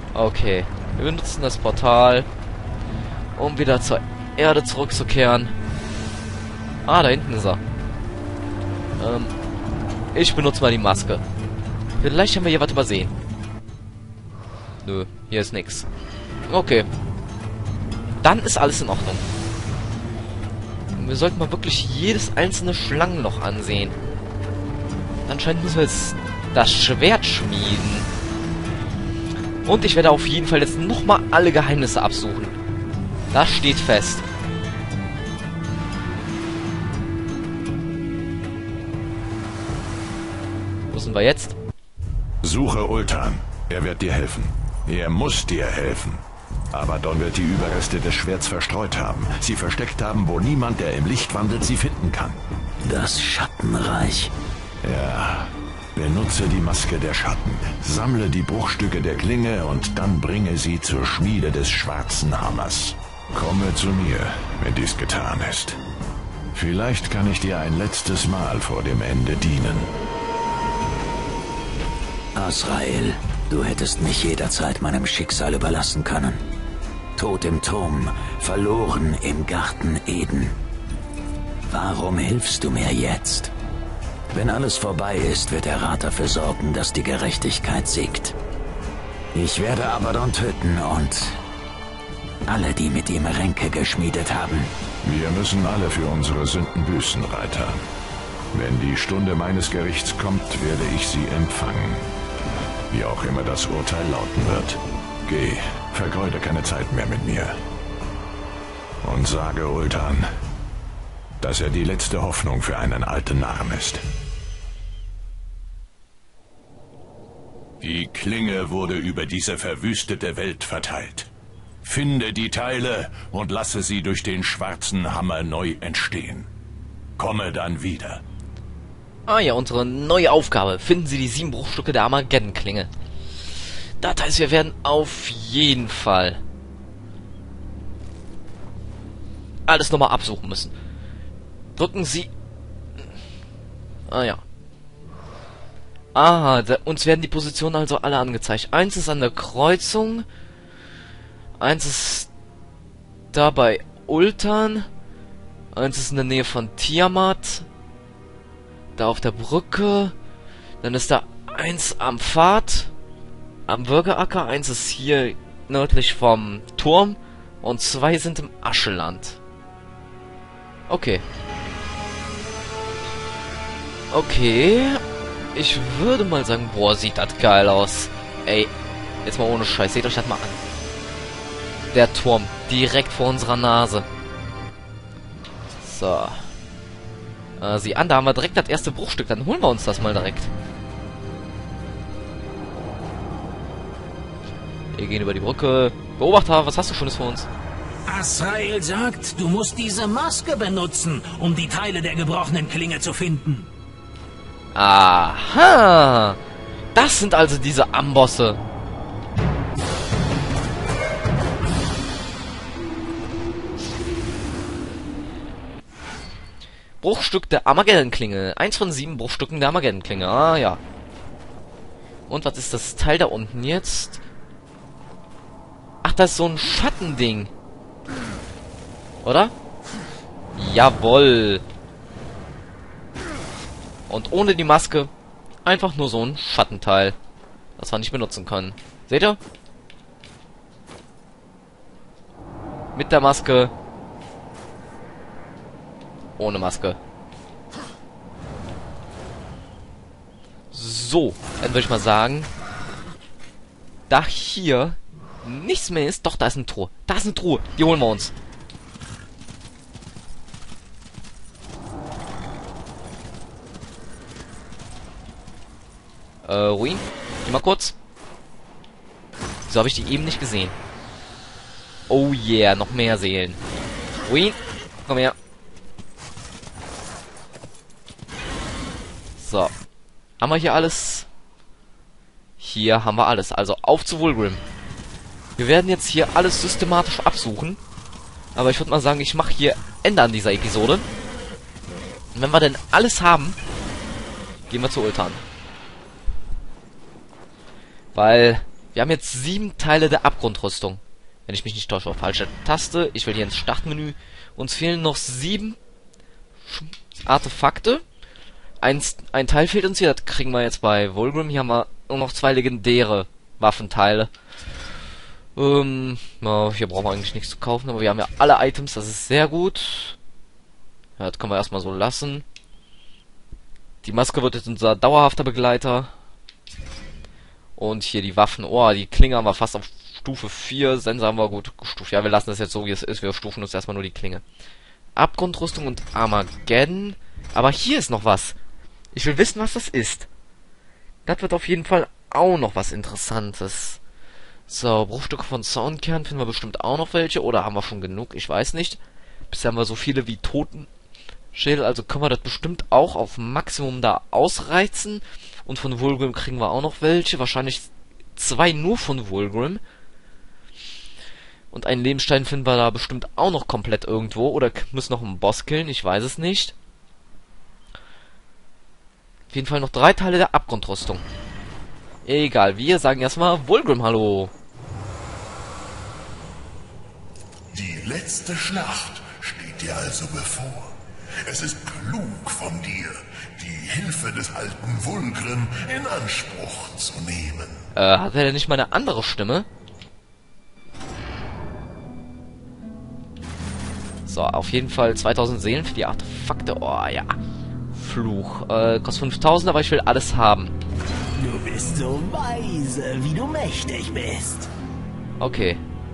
Okay. Wir benutzen das Portal, um wieder zur Erde zurückzukehren. Ah, da hinten ist er. Ich benutze mal die Maske. Vielleicht haben wir hier was übersehen. Nö, hier ist nix. Okay. Dann ist alles in Ordnung. Wir sollten mal wirklich jedes einzelne Schlangenloch ansehen. Anscheinend müssen wir jetzt das Schwert schmieden. Und ich werde auf jeden Fall jetzt nochmal alle Geheimnisse absuchen. Das steht fest. Wo sind wir jetzt? Suche Ultan. Er wird dir helfen. Er muss dir helfen. Abaddon wird die Überreste des Schwerts verstreut haben. Sie versteckt haben, wo niemand, der im Licht wandelt, sie finden kann. Das Schattenreich. Ja. Benutze die Maske der Schatten. Sammle die Bruchstücke der Klinge und dann bringe sie zur Schmiede des schwarzen Hammers. Komme zu mir, wenn dies getan ist. Vielleicht kann ich dir ein letztes Mal vor dem Ende dienen. Azrael, du hättest mich jederzeit meinem Schicksal überlassen können. Tot im Turm, verloren im Garten Eden. Warum hilfst du mir jetzt? Wenn alles vorbei ist, wird der Rat dafür sorgen, dass die Gerechtigkeit siegt. Ich werde Abaddon töten und alle, die mit ihm Ränke geschmiedet haben. Wir müssen alle für unsere Sünden büßen, Reiter. Wenn die Stunde meines Gerichts kommt, werde ich sie empfangen. Wie auch immer das Urteil lauten wird. Geh, vergeude keine Zeit mehr mit mir. Und sage Ultan, dass er die letzte Hoffnung für einen alten Narren ist. Die Klinge wurde über diese verwüstete Welt verteilt. Finde die Teile und lasse sie durch den schwarzen Hammer neu entstehen. Komme dann wieder. Ah ja, unsere neue Aufgabe. Finden Sie die 7 Bruchstücke der Armageddon-Klinge. Das heißt, wir werden auf jeden Fall alles nochmal absuchen müssen. Drücken Sie... Ah ja. Ah, uns werden die Positionen also alle angezeigt. 1 ist an der Kreuzung. 1 ist da bei Ultan. 1 ist in der Nähe von Tiamat. Da auf der Brücke. Dann ist da 1 am Pfad. Am Würgeacker. 1 ist hier nördlich vom Turm. Und 2 sind im Ascheland. Okay. Okay. Ich würde mal sagen, boah, sieht das geil aus. Ey, jetzt mal ohne Scheiß. Seht euch das mal an. Der Turm. Direkt vor unserer Nase. So. Sieh an, da haben wir direkt das erste Bruchstück. Dann holen wir uns das mal direkt. Wir gehen über die Brücke. Beobachter, was hast du Schönes für uns? Azrael sagt, du musst diese Maske benutzen, um die Teile der gebrochenen Klinge zu finden. Aha! Das sind also diese Ambosse. Bruchstück der Armageddon-Klinge. 1 von 7 Bruchstücken der Armageddon-Klinge. Ah, ja. Und was ist das Teil da unten jetzt? Ach, das ist so ein Schattending. Oder? Jawoll. Und ohne die Maske einfach nur so ein Schattenteil, das wir nicht benutzen können. Seht ihr? Mit der Maske. Ohne Maske. So, dann würde ich mal sagen, da hier nichts mehr ist. Doch, da ist eine Truhe. Da ist eine Truhe. Die holen wir uns. Ruin? Geh mal kurz. Wieso habe ich die eben nicht gesehen? Oh yeah, noch mehr Seelen. Ruin, komm her. So. Haben wir hier alles? Hier haben wir alles. Also auf zu Vulgrim. Wir werden jetzt hier alles systematisch absuchen. Aber ich würde mal sagen, ich mache hier Ende an dieser Episode. Und wenn wir denn alles haben, gehen wir zu Ultan. Weil Wir haben jetzt 7 Teile der Abgrundrüstung. Wenn ich mich nicht täusche, auf falsche Taste. Ich will hier ins Startmenü. Uns fehlen noch 7 Artefakte. Ein Teil fehlt uns hier, das kriegen wir jetzt bei Vulgrim. Hier haben wir nur noch 2 legendäre Waffenteile. Ja, hier brauchen wir eigentlich nichts zu kaufen, aber wir haben ja alle Items, das ist sehr gut. Ja, das können wir erstmal so lassen. Die Maske wird jetzt unser dauerhafter Begleiter. Und hier die Waffen. Oh, die Klinge haben wir fast auf Stufe 4. Sense haben wir gut gestuft. Ja, wir lassen das jetzt so, wie es ist. Wir stufen uns erstmal nur die Klinge. Abgrundrüstung und Armageddon. Aber hier ist noch was. Ich will wissen, was das ist. Das wird auf jeden Fall auch noch was Interessantes. So, Bruchstücke von Soundkern finden wir bestimmt auch noch welche. Oder haben wir schon genug? Ich weiß nicht. Bisher haben wir so viele wie Totenschädel. Also können wir das bestimmt auch auf Maximum da ausreizen. Und von Vulgrim kriegen wir auch noch welche. Wahrscheinlich 2 nur von Vulgrim. Und einen Lebensstein finden wir da bestimmt auch noch komplett irgendwo. Oder müssen noch einen Boss killen. Ich weiß es nicht. Auf jeden Fall noch 3 Teile der Abgrundrüstung. Egal, wir sagen erstmal Vulgrim hallo. Die letzte Schlacht steht dir also bevor. Es ist klug von dir, die Hilfe des alten Vulgrim in Anspruch zu nehmen. Hat er denn nicht mal eine andere Stimme? So, auf jeden Fall 2000 Seelen für die Artefakte. Oh, ja. Fluch. Kostet 5000, aber ich will alles haben. Du bist so weise, wie du mächtig bist. Okay.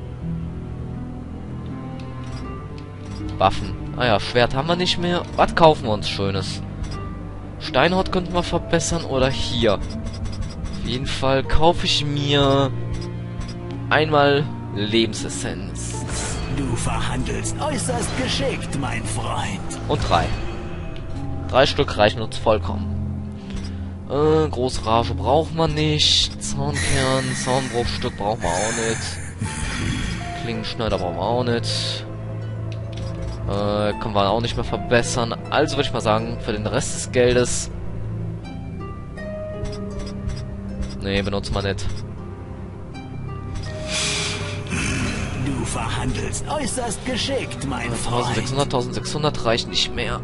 Waffen. Ah ja, Schwert haben wir nicht mehr. Was kaufen wir uns Schönes? Steinhaut könnten wir verbessern oder hier. Auf jeden Fall kaufe ich mir einmal Lebensessenz. Du verhandelst äußerst geschickt, mein Freund. Und 3. 3 Stück reichen uns vollkommen. Großrage braucht man nicht. Zaunkern, Zaunbruchstück brauchen wir auch nicht. Klingenschneider brauchen wir auch nicht. Können wir auch nicht mehr verbessern. Also würde ich mal sagen, für den Rest des Geldes... Nee, benutzen wir nicht. Du verhandelst äußerst geschickt, mein Freund. 1600 reicht nicht mehr.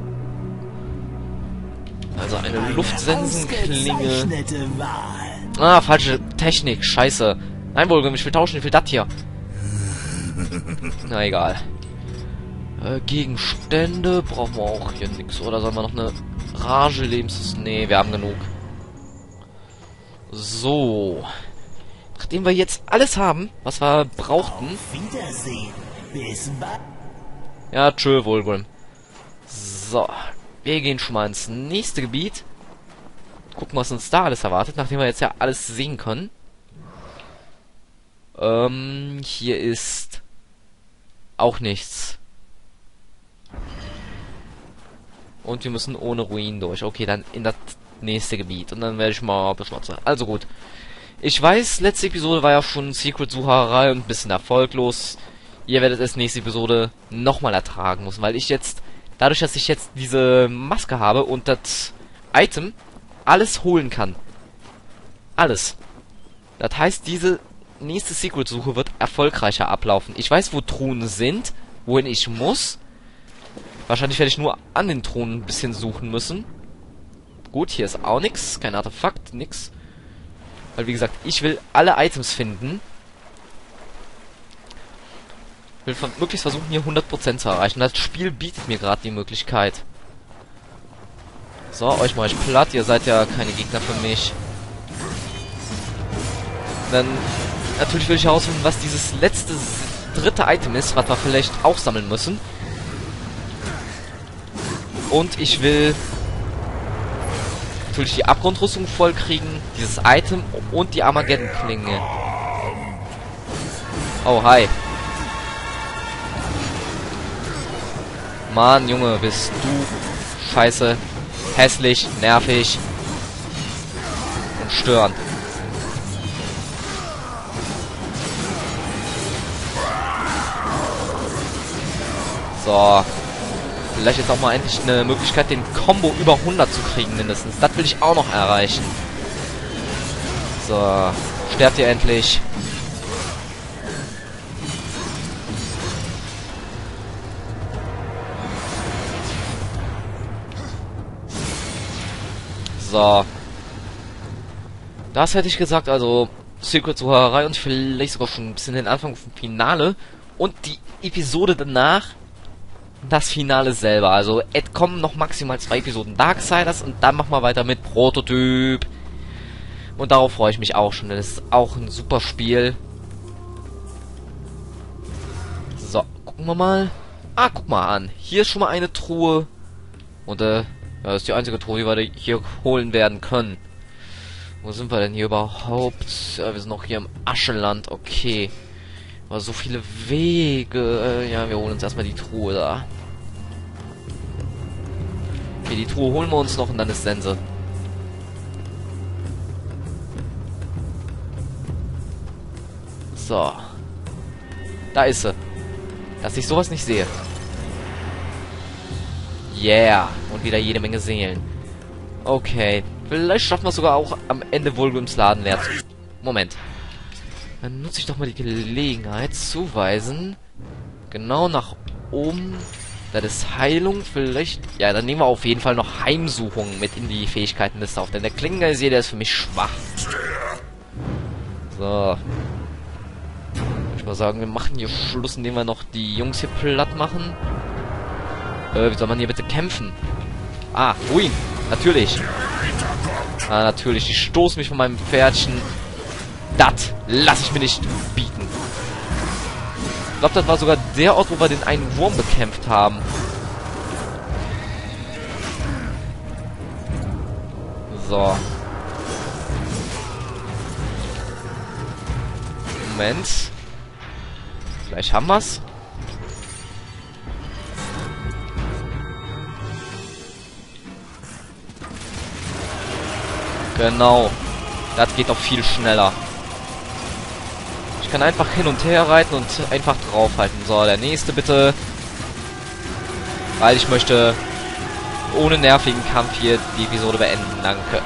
Also eine Luftsensenklinge. Ah, falsche Technik. Scheiße. Nein, Vulgrim, ich will tauschen. Ich will das hier. Na, egal. Gegenstände brauchen wir auch hier nichts. Oder sollen wir noch eine Rage Lebens... Nee, wir haben genug. So. Nachdem wir jetzt alles haben, was wir brauchten... Auf Wiedersehen. Bis bald. Ja, tschö, Vulgrim. So. Wir gehen schon mal ins nächste Gebiet. Gucken, was uns da alles erwartet, nachdem wir jetzt ja alles sehen können. Hier ist auch nichts. Und wir müssen ohne Ruinen durch. Okay, dann in das nächste Gebiet. Und dann werde ich mal beschmutzen. Also gut. Ich weiß, letzte Episode war ja schon Secret-Sucherei und ein bisschen erfolglos. Ihr werdet es nächste Episode nochmal ertragen müssen, weil ich jetzt, dadurch, dass ich jetzt diese Maske habe und das Item alles holen kann. Alles. Das heißt, diese nächste Secret-Suche wird erfolgreicher ablaufen. Ich weiß, wo Truhen sind, wohin ich muss. Wahrscheinlich werde ich nur an den Thronen ein bisschen suchen müssen. Gut, hier ist auch nichts. Kein Artefakt, nix. Weil, wie gesagt, ich will alle Items finden. Ich will möglichst versuchen, hier 100% zu erreichen. Das Spiel bietet mir gerade die Möglichkeit. So, euch mache ich platt. Ihr seid ja keine Gegner für mich. Dann, natürlich will ich herausfinden, was dieses letzte, dritte Item ist, was wir vielleicht auch sammeln müssen. Und ich will natürlich die Abgrundrüstung voll kriegen, dieses Item und die Armageddon-Klinge. Oh, hi. Mann, Junge, bist du scheiße, hässlich, nervig und störend. So. Vielleicht jetzt auch mal endlich eine Möglichkeit, den Combo über 100 zu kriegen, mindestens. Das will ich auch noch erreichen. So. Sterbt ihr endlich. So. Das hätte ich gesagt, also Secret zur Hörerei und vielleicht sogar schon ein bisschen den Anfang vom Finale. Und die Episode danach, das Finale selber. Also es kommen noch maximal 2 Episoden Darksiders und dann machen wir weiter mit Prototyp. Und darauf freue ich mich auch schon, denn es ist auch ein super Spiel. So, gucken wir mal. Ah, guck mal an. Hier ist schon mal eine Truhe. Und das ist die einzige Truhe, die wir hier holen werden können. Wo sind wir denn hier überhaupt? Wir sind noch hier im Ascheland, okay. Aber so viele Wege. Ja, wir holen uns erstmal die Truhe da. Okay, die Truhe holen wir uns noch und dann ist Sense. So. Da ist sie. Dass ich sowas nicht sehe. Yeah. Und wieder jede Menge Seelen. Okay. Vielleicht schaffen wir es sogar auch am Ende Vulgrims Laden leer zu... Moment. Dann nutze ich doch mal die Gelegenheit zuweisen. Genau nach oben. Das ist Heilung. Vielleicht... Ja, dann nehmen wir auf jeden Fall noch Heimsuchung mit in die Fähigkeitenliste auf. Denn der Klingengeist, der ist für mich schwach. So. Ich mal sagen, wir machen hier Schluss, indem wir noch die Jungs hier platt machen. Wie soll man hier bitte kämpfen? Ah, Ruin. Natürlich. Ah, natürlich. Die stoßen mich von meinem Pferdchen. Das lasse ich mir nicht bieten. Ich glaube, das war sogar der Ort, wo wir den einen Wurm bekämpft haben. So. Moment. Vielleicht haben wir's. Genau. Das geht doch viel schneller. Ich kann einfach hin und her reiten und einfach draufhalten. So, der nächste bitte. Weil ich möchte ohne nervigen Kampf hier die Episode beenden. Danke.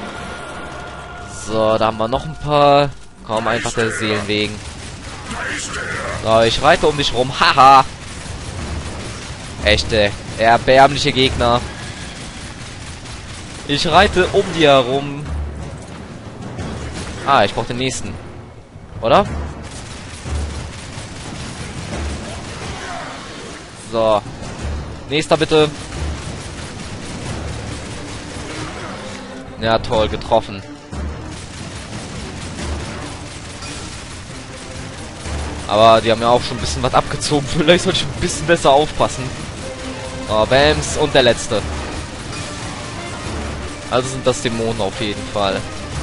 So, da haben wir noch ein paar. Komm, einfach der Seelen wegen. So, ich reite um dich rum. Haha. Echte, erbärmliche Gegner. Ich reite um die herum. Ah, ich brauche den nächsten. Oder? So. Nächster bitte. Ja, toll, getroffen. Aber die haben ja auch schon ein bisschen was abgezogen. Vielleicht sollte ich ein bisschen besser aufpassen. Oh, Bams. Und der letzte. Also sind das Dämonen auf jeden Fall.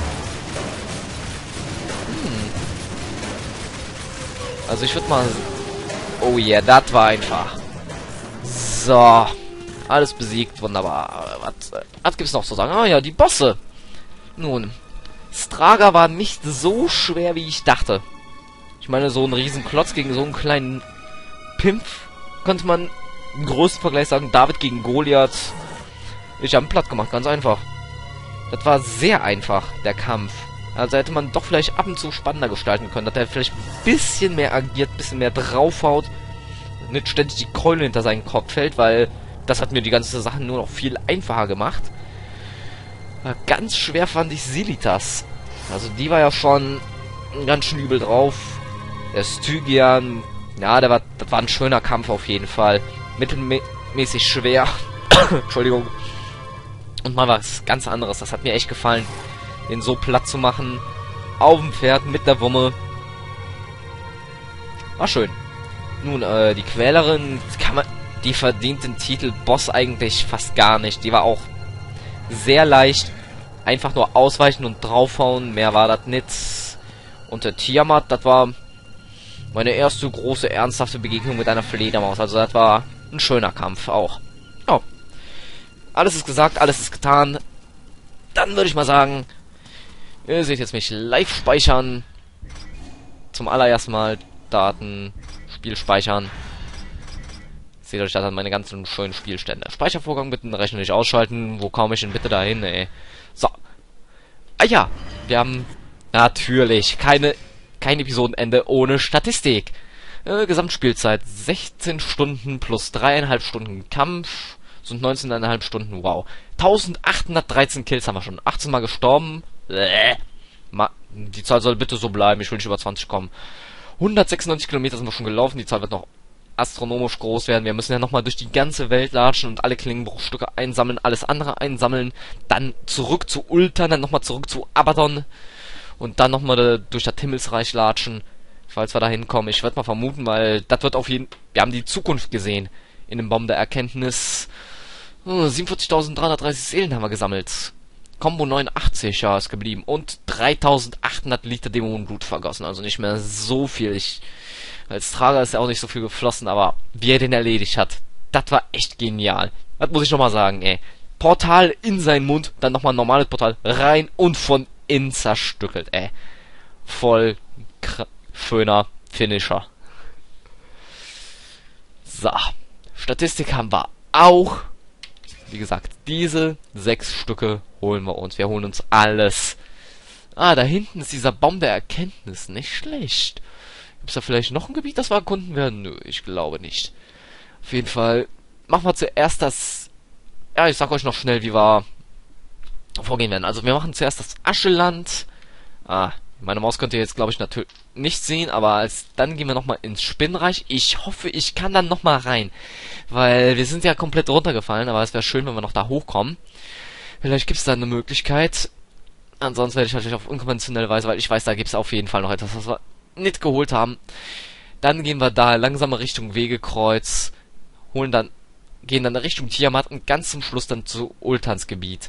Also ich würde mal... Oh yeah, das war einfach. So. Alles besiegt, wunderbar. Was gibt's noch zu sagen? Ah ja, die Bosse. Nun. Straga war nicht so schwer, wie ich dachte. Ich meine, so ein Riesenklotz gegen so einen kleinen Pimpf könnte man im größten Vergleich sagen, David gegen Goliath. Ich habe ihn platt gemacht, ganz einfach. Das war sehr einfach, der Kampf. Also hätte man doch vielleicht ab und zu spannender gestalten können, dass er vielleicht ein bisschen mehr agiert, ein bisschen mehr draufhaut, nicht ständig die Keule hinter seinen Kopf hält, weil das hat mir die ganze Sache nur noch viel einfacher gemacht. Ganz schwer fand ich Silitas. Also die war ja schon ganz schön übel drauf. Der Stygian, ja, das war ein schöner Kampf auf jeden Fall. Mittelmäßig schwer. Entschuldigung. Und mal was ganz anderes, das hat mir echt gefallen, den so platt zu machen. Auf dem Pferd, mit der Wumme. War schön. Nun, die Quälerin, die verdient den Titel Boss eigentlich fast gar nicht. Die war auch sehr leicht. Einfach nur ausweichen und draufhauen, mehr war das nicht. Und der Tiamat, das war meine erste große, ernsthafte Begegnung mit einer Fledermaus. Also das war ein schöner Kampf auch. Oh. Alles ist gesagt, alles ist getan. Dann würde ich mal sagen, ihr seht jetzt mich live speichern. Zum allerersten Mal Daten, Spiel speichern. Seht euch das an meine ganzen schönen Spielstände. Speichervorgang bitte den Rechner nicht ausschalten. Wo komme ich denn bitte dahin, ey? So. Ah ja, wir haben Natürlich. Kein Episodenende ohne Statistik. Gesamtspielzeit 16 Stunden plus 3,5 Stunden Kampf sind 19,5 Stunden. Wow. 1813 Kills haben wir schon. 18 Mal gestorben. Die Zahl soll bitte so bleiben. Ich will nicht über 20 kommen. 196 Kilometer sind wir schon gelaufen. Die Zahl wird noch astronomisch groß werden. Wir müssen ja nochmal durch die ganze Welt latschen und alle Klingenbruchstücke einsammeln, alles andere einsammeln. Dann zurück zu Ultan, dann nochmal zurück zu Abaddon. Und dann nochmal durch das Himmelsreich latschen, falls wir da hinkommen. Ich würde mal vermuten, weil das wird auf jeden Fall... Wir haben die Zukunft gesehen in dem Baum der Erkenntnis. 47.330 Seelen haben wir gesammelt. Combo 89, ja, ist geblieben. Und 3.800 Liter Dämonenblut vergossen. Also nicht mehr so viel. Als Trager ist ja auch nicht so viel geflossen, aber wie er den erledigt hat, das war echt genial. Das muss ich nochmal sagen, ey. Portal in seinen Mund, dann nochmal ein normales Portal rein und von innen zerstückelt, ey. Voll schöner Finisher. So. Statistik haben wir auch. Wie gesagt, diese 6 Stücke holen wir uns. Wir holen uns alles. Ah, da hinten ist dieser Baum der Erkenntnis. Nicht schlecht. Gibt's da vielleicht noch ein Gebiet, das wir erkunden werden? Nö, ich glaube nicht. Auf jeden Fall machen wir zuerst das... Ja, ich sag euch noch schnell, wie wir vorgehen werden. Also wir machen zuerst das Ascheland. Meine Maus könnt ihr jetzt, glaube ich, natürlich nicht sehen, aber dann gehen wir nochmal ins Spinnreich. Ich hoffe, ich kann dann nochmal rein, weil wir sind ja komplett runtergefallen, aber es wäre schön, wenn wir noch da hochkommen. Vielleicht gibt es da eine Möglichkeit. Ansonsten werde ich natürlich auf unkonventionelle Weise, weil ich weiß, da gibt es auf jeden Fall noch etwas, was wir nicht geholt haben. Dann gehen wir da langsam Richtung Wegekreuz, gehen dann Richtung Tiamat und ganz zum Schluss dann zu Ultans Gebiet.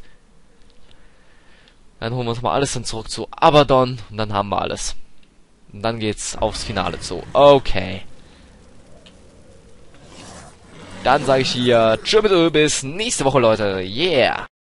Dann holen wir uns mal alles dann zurück zu Abaddon und dann haben wir alles. Und dann geht's aufs Finale zu. Okay. Dann sage ich hier tschö bis nächste Woche, Leute. Yeah.